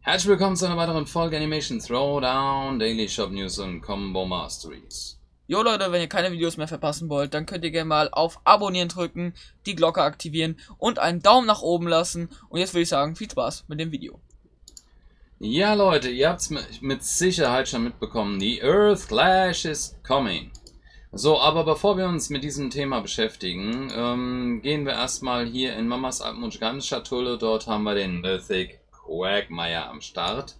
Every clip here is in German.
Herzlich willkommen zu einer weiteren Folge Animation Throwdown, Daily Shop News und Combo Masteries. Jo Leute, wenn ihr keine Videos mehr verpassen wollt, dann könnt ihr gerne mal auf Abonnieren drücken, die Glocke aktivieren und einen Daumen nach oben lassen. Und jetzt würde ich sagen, viel Spaß mit dem Video. Ja Leute, ihr habt es mit Sicherheit schon mitbekommen, die Earth Clash is coming. So, aber bevor wir uns mit diesem Thema beschäftigen, gehen wir erstmal hier in Mamas Schatulle. Dort haben wir den Mythic Quagmire am Start.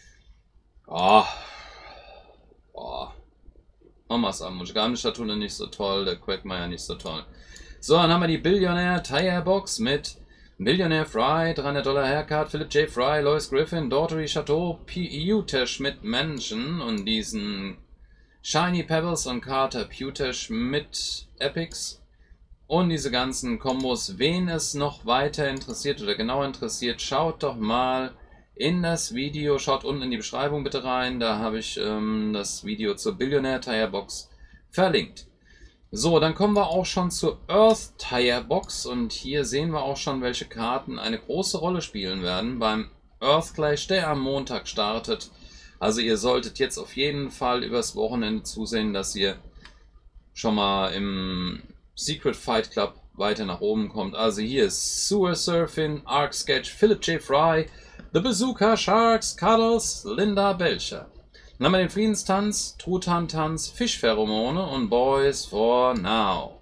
Mamas Schatulle nicht so toll, der Quagmire nicht so toll. So, dann haben wir die Billionaire Tire Box mit Billionaire Fry, $300 Haircut, Philip J. Fry, Lois Griffin, Daughtery Chateau, Pewter mit Mansion und diesen Shiny Pebbles und Carter Pewter mit Epics. Und diese ganzen Kombos. Wen es noch weiter interessiert oder genau interessiert, schaut doch mal in das Video. Schaut unten in die Beschreibung bitte rein. Da habe ich das Video zur Billionaire Tire Box verlinkt. So, dann kommen wir auch schon zur Earth Tire Box. Und hier sehen wir auch schon, welche Karten eine große Rolle spielen werden beim Earth Clash, der am Montag startet. Also ihr solltet jetzt auf jeden Fall übers Wochenende zusehen, dass ihr schon mal im Secret Fight Club weiter nach oben kommt. Also hier ist Sewer Surfing, Arc Sketch, Philip J. Fry, The Bazooka Sharks, Cuddles, Linda Belcher. Dann haben wir den Friedenstanz, Truthahn-Tanz, Fischpheromone und Boys for Now.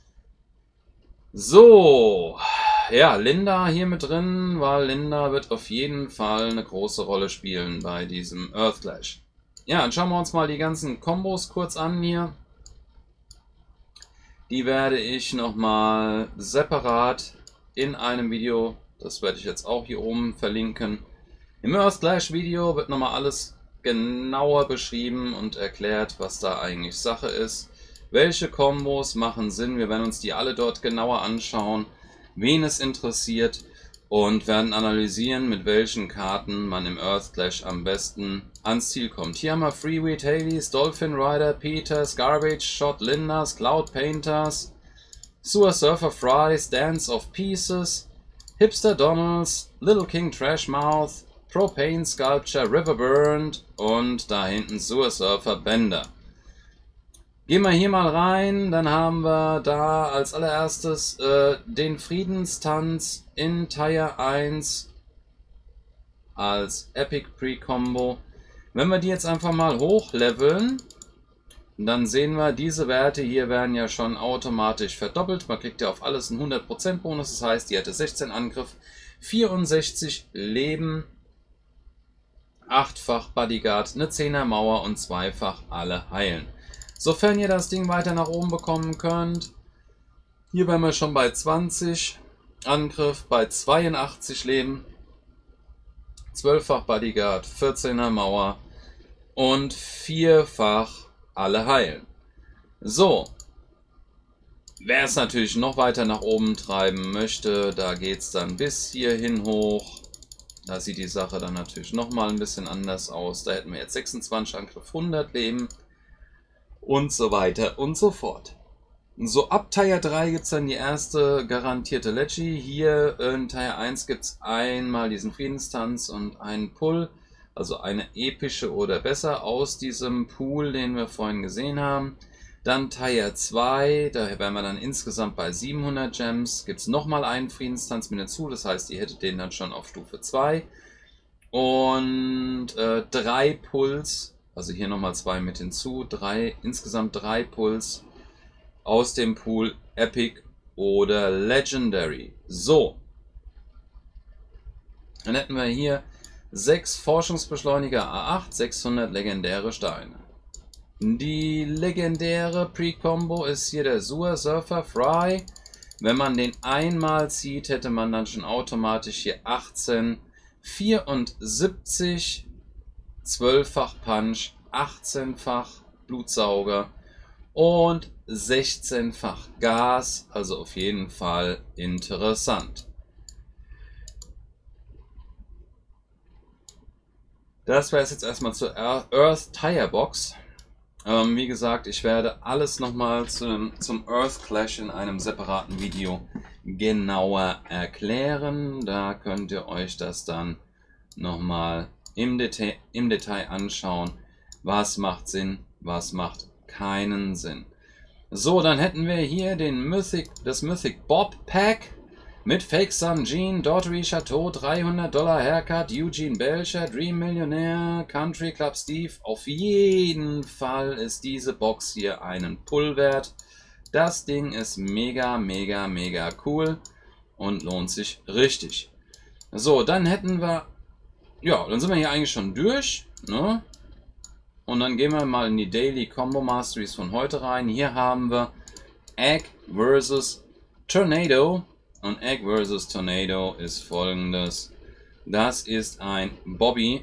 So, ja, Linda hier mit drin, weil Linda wird auf jeden Fall eine große Rolle spielen bei diesem Earth Clash. Ja, dann schauen wir uns mal die ganzen Kombos kurz an hier. Die werde ich nochmal separat in einem Video, das werde ich jetzt auch hier oben verlinken. Im Earth Clash Video wird nochmal alles genauer beschrieben und erklärt, was da eigentlich Sache ist. Welche Kombos machen Sinn, wir werden uns die alle dort genauer anschauen, wen es interessiert und werden analysieren, mit welchen Karten man im Earth Clash am besten ans Ziel kommt. Hier haben wir Freeweed Haleys, Dolphin Rider, Peters, Garbage Shot Lindas, Cloud Painters, Sewer Surfer Fries, Dance of Pieces, Hipster Donalds, Little King Trashmouth, Propane Sculpture, Riverburned und da hinten Sewer Surfer Bender. Gehen wir hier mal rein, dann haben wir da als allererstes den Friedenstanz in Tire 1 als Epic Pre-Combo. Wenn wir die jetzt einfach mal hochleveln, dann sehen wir, diese Werte hier werden ja schon automatisch verdoppelt. Man kriegt ja auf alles einen 100% Bonus, das heißt, die hatte 16 Angriff, 64 Leben, 8-fach Bodyguard, eine 10er Mauer und 2-fach alle heilen. Sofern ihr das Ding weiter nach oben bekommen könnt, hier wären wir schon bei 20 Angriff, bei 82 Leben, 12-fach Bodyguard, 14er Mauer und 4-fach alle heilen. So, wer es natürlich noch weiter nach oben treiben möchte, da geht es dann bis hierhin hoch. Da sieht die Sache dann natürlich nochmal ein bisschen anders aus. Da hätten wir jetzt 26 Angriff, 100 Leben. Und so weiter und so fort. So, ab Tire 3 gibt es dann die erste garantierte Leggy. Hier in Tire 1 gibt es einmal diesen Friedenstanz und einen Pull. Also eine epische oder besser aus diesem Pool, den wir vorhin gesehen haben. Dann Tire 2, da wären wir dann insgesamt bei 700 Gems. Gibt es nochmal einen Friedenstanz mit dazu, das heißt, ihr hättet den dann schon auf Stufe 2. Und 3 Pulls. Also hier nochmal 2 mit hinzu, insgesamt 3 Pulls aus dem Pool Epic oder Legendary. So, dann hätten wir hier 6 Forschungsbeschleuniger A8, 600 legendäre Steine. Die legendäre Pre-Combo ist hier der Sewer Surfer Fry. Wenn man den einmal zieht, hätte man dann schon automatisch hier 18, 74, 12-fach Punch, 18-fach Blutsauger und 16-fach Gas, also auf jeden Fall interessant. Das wäre es jetzt erstmal zur Earth Tire Box. Wie gesagt, ich werde alles nochmal zum Earth Clash in einem separaten Video genauer erklären. Da könnt ihr euch das dann nochmal im Detail anschauen, was macht Sinn, was macht keinen Sinn. So, dann hätten wir hier das Mythic Bob Pack mit Fake Sun Jean, Daughtery Chateau, $300 Haircut, Eugene Belcher, Dream Millionaire, Country Club Steve. Auf jeden Fall ist diese Box hier einen Pull wert. Das Ding ist mega, mega, mega cool und lohnt sich richtig. So, dann hätten wir, ja, dann sind wir hier eigentlich schon durch, ne? Und dann gehen wir mal in die Daily Combo Masteries von heute rein. Hier haben wir Egg vs. Tornado. Und Egg vs. Tornado ist folgendes. Das ist ein Bobby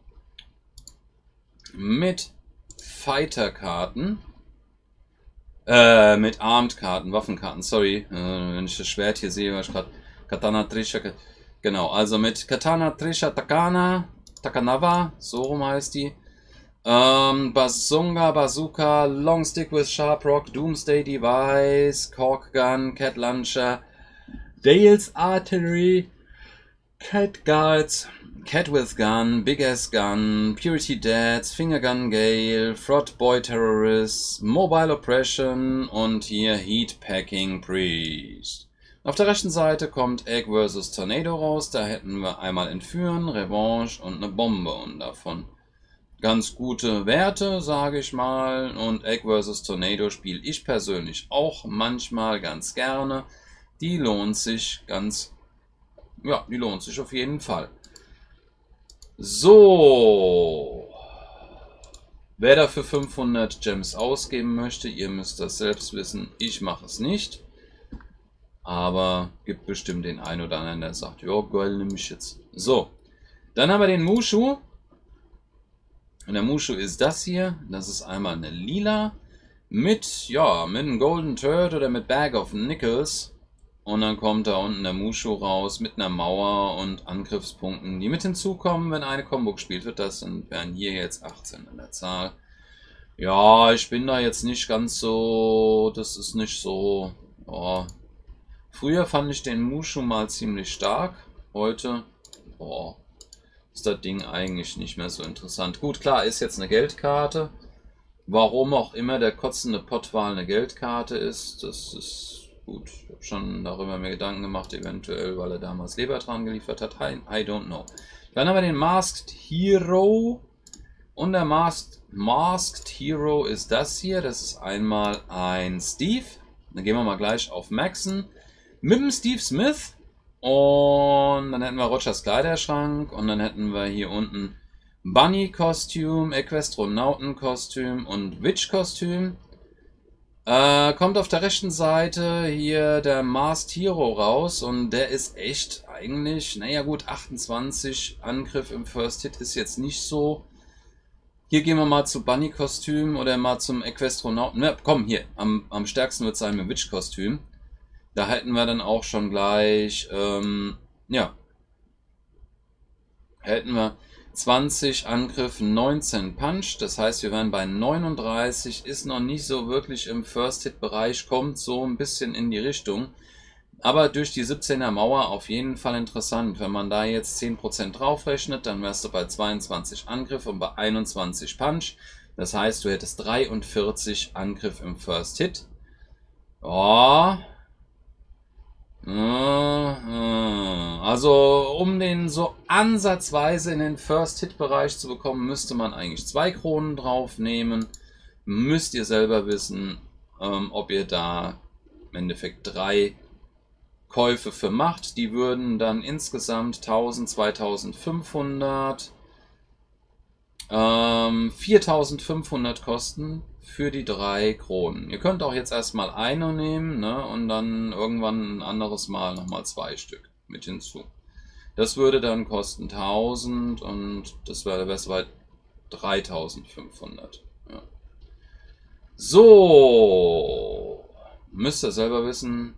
mit Fighter-Karten. Mit Armed-Karten, Waffenkarten, sorry. Wenn ich das Schwert hier sehe, was ich gerade... Katana Trisha... Genau, also mit Katana Trisha Takanawa, so rum heißt die. Bazunga, Bazooka, Long Stick with Sharp Rock, Doomsday Device, Cork Gun, Cat Launcher, Dale's Artillery, Cat Guards, Cat with Gun, Big Ass Gun, Purity Dads, Finger Gun Gale, Frot Boy Terrorist, Mobile Oppression und hier Heat Packing Priest. Auf der rechten Seite kommt Egg vs. Tornado raus, da hätten wir einmal Entführen, Revanche und eine Bombe und davon ganz gute Werte, sage ich mal. Und Egg vs. Tornado spiele ich persönlich auch manchmal ganz gerne. Die lohnt sich die lohnt sich auf jeden Fall. So. Wer dafür 500 Gems ausgeben möchte, ihr müsst das selbst wissen. Ich mache es nicht. Aber gibt bestimmt den einen oder anderen, der sagt, ja geil, nehme ich jetzt. So. Dann haben wir den Mushu. Und der Mushu ist das hier. Das ist einmal eine lila. Mit einem Golden Turd oder mit Bag of Nickels. Und dann kommt da unten der Mushu raus mit einer Mauer und Angriffspunkten, die mit hinzukommen, wenn eine Combo gespielt wird. Das wären hier jetzt 18 in der Zahl. Ja, ich bin da jetzt nicht ganz so, das ist nicht so, oh. Früher fand ich den Mushu mal ziemlich stark. Heute, ist das Ding eigentlich nicht mehr so interessant. Gut, klar, ist jetzt eine Geldkarte. Warum auch immer der kotzende Pottwal eine Geldkarte ist, das ist gut. Ich habe schon darüber mir Gedanken gemacht, eventuell, weil er damals Leber dran geliefert hat. I don't know. Dann haben wir den Masked Hero. Und der Masked Hero ist das hier. Das ist einmal ein Steve. Dann gehen wir mal gleich auf Maxen. Mit dem Steve Smith. Und dann hätten wir Rogers Kleiderschrank. Und dann hätten wir hier unten Bunny-Kostüm, Equestronauten-Kostüm und Witch-Kostüm. Kommt auf der rechten Seite hier der Masked Hero raus. Und der ist echt eigentlich, naja gut, 28 Angriff im First Hit ist jetzt nicht so. Hier gehen wir mal zu Bunny-Kostüm oder mal zum Equestronauten. Ne, komm, hier, am stärksten wird es sein mit Witch-Kostüm. Da hätten wir dann auch schon gleich, hätten wir 20 Angriff, 19 Punch. Das heißt, wir wären bei 39. Ist noch nicht so wirklich im First-Hit-Bereich, kommt so ein bisschen in die Richtung. Aber durch die 17er Mauer auf jeden Fall interessant. Wenn man da jetzt 10% draufrechnet, dann wärst du bei 22 Angriff und bei 21 Punch. Das heißt, du hättest 43 Angriff im First Hit. Ja. Also, um den so ansatzweise in den First Hit Bereich zu bekommen, müsste man eigentlich 2 Kronen draufnehmen. Müsst ihr selber wissen, ob ihr da im Endeffekt 3 Käufe für macht. Die würden dann insgesamt 1000, 2500, 4500 kosten für die 3 Kronen. Ihr könnt auch jetzt erstmal eine nehmen, ne, und dann irgendwann ein anderes Mal nochmal 2 Stück mit hinzu. Das würde dann kosten 1000 und das wäre bei 3500. Ja. So, müsst ihr selber wissen.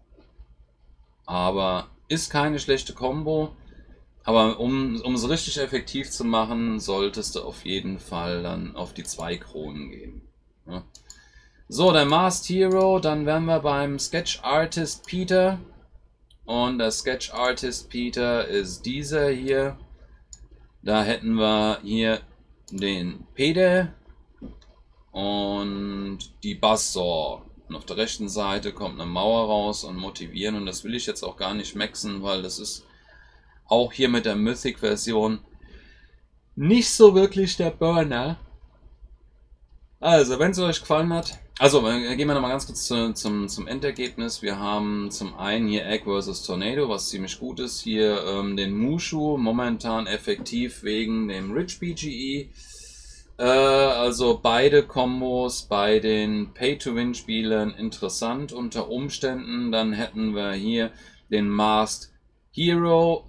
Aber ist keine schlechte Combo. Aber um es richtig effektiv zu machen, solltest du auf jeden Fall dann auf die 2 Kronen gehen. Ja. So, der Masked Hero, dann wären wir beim Sketch Artist Peter. Und der Sketch Artist Peter ist dieser hier. Da hätten wir hier den Pede und die Bassor. Und auf der rechten Seite kommt eine Mauer raus und motivieren. Und das will ich jetzt auch gar nicht maxen, weil das ist auch hier mit der Mythic-Version nicht so wirklich der Burner. Also, wenn es euch gefallen hat, also gehen wir nochmal ganz kurz zum Endergebnis. Wir haben zum einen hier Egg vs. Tornado, was ziemlich gut ist. Hier den Mushu, momentan effektiv wegen dem Rich BGE. Also beide Kombos bei den Pay-to-Win-Spielern interessant unter Umständen. Dann hätten wir hier den Masked Hero.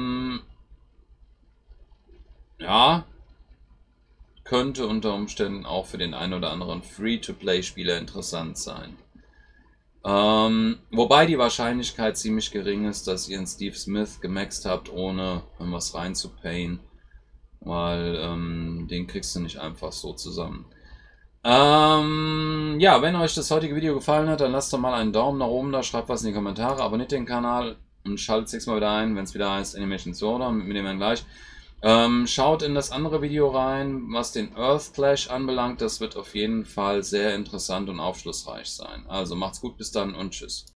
Ja, könnte unter Umständen auch für den einen oder anderen Free-to-Play-Spieler interessant sein. Wobei die Wahrscheinlichkeit ziemlich gering ist, dass ihr einen Steve Smith gemaxt habt, ohne was reinzupayen. Weil den kriegst du nicht einfach so zusammen. Ja, wenn euch das heutige Video gefallen hat, dann lasst doch mal einen Daumen nach oben da, schreibt was in die Kommentare, abonniert den Kanal und schaltet das nächste Mal wieder ein, wenn es wieder heißt Animation Sword, mit dem dann gleich. Schaut in das andere Video rein, was den Earth Clash anbelangt. Das wird auf jeden Fall sehr interessant und aufschlussreich sein. Also macht's gut, bis dann und tschüss.